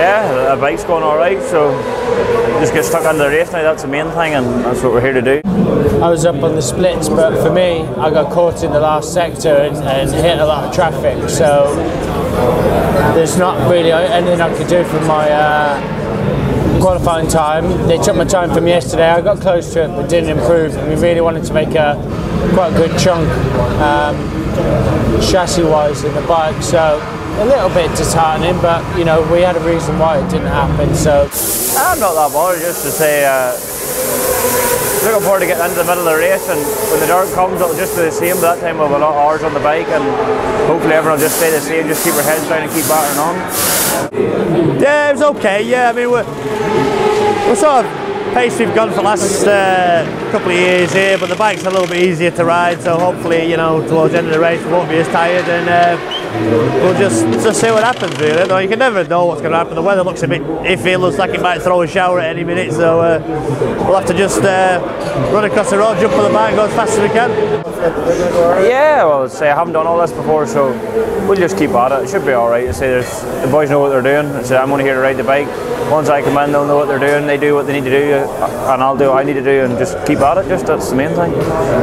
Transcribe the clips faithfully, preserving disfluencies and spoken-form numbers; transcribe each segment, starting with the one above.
Yeah, the bike's going all right, so just get stuck on the race now. That's the main thing, and that's what we're here to do. I was up on the splits, but for me, I got caught in the last sector and, and hit a lot of traffic. So there's not really anything I could do for my uh, qualifying time. They took my time from yesterday. I got close to it, but didn't improve. We really wanted to make a quite a good chunk um, chassis-wise in the bike. So a little bit disheartening, but you know, we had a reason why it didn't happen. So I'm not that bothered, just to say uh, looking forward to getting into the middle of the race, and when the dirt comes it'll just be the same, but that time we'll have a lot of hours on the bike, and hopefully everyone will just stay the same, just keep our heads down and keep battering on. Yeah, it was okay. Yeah, I mean we're, we're sort of pace we've gone for the last uh, couple of years here, but the bike's a little bit easier to ride, so hopefully, you know, towards the end of the race we won't be as tired, and uh, we'll just, just see what happens really. Though you can never know what's going to happen. The weather looks a bit iffy, it looks like it might throw a shower at any minute, so uh, we'll have to just uh, run across the road, jump on the bike and go as fast as we can. Yeah, well, say I haven't done all this before, so we'll just keep at it. It should be alright. Say there's the boys know what they're doing. Say I'm only here to ride the bike. Once I come in, they'll know what they're doing. They do what they need to do, and I'll do what I need to do, and just keep at it. Just that's the main thing.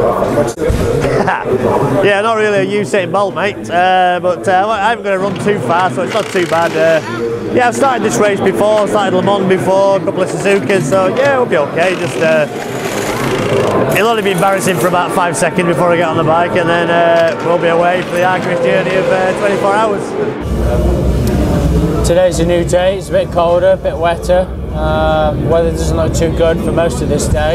Yeah, not really a Usain Bolt, mate, uh, but uh, I'm going to run too fast, so it's not too bad. Uh, yeah, I've started this race before, started Le Mans before, a couple of Suzukas, so yeah, we'll be okay. Just uh, it'll only be embarrassing for about five seconds before I get on the bike, and then uh, we'll be away for the arduous journey of uh, twenty-four hours. Today's a new day. It's a bit colder, a bit wetter. Uh, weather doesn't look too good for most of this day.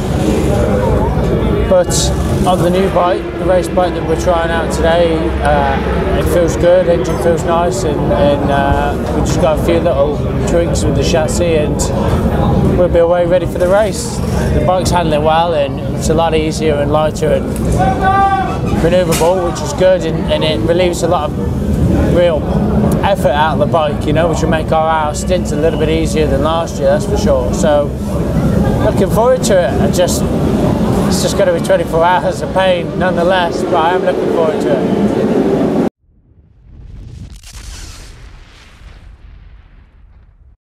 But on the new bike, the race bike that we're trying out today, uh, it feels good, engine feels nice, and, and uh, we just got a few little tweaks with the chassis, and we'll be away ready for the race. The bike's handling well, and it's a lot easier and lighter and manoeuvrable, which is good, and, and it relieves a lot of real effort out of the bike, you know, which will make our hour stints a little bit easier than last year, that's for sure. So looking forward to it. I just it's just going to be twenty-four hours of pain nonetheless, but I am looking forward to it.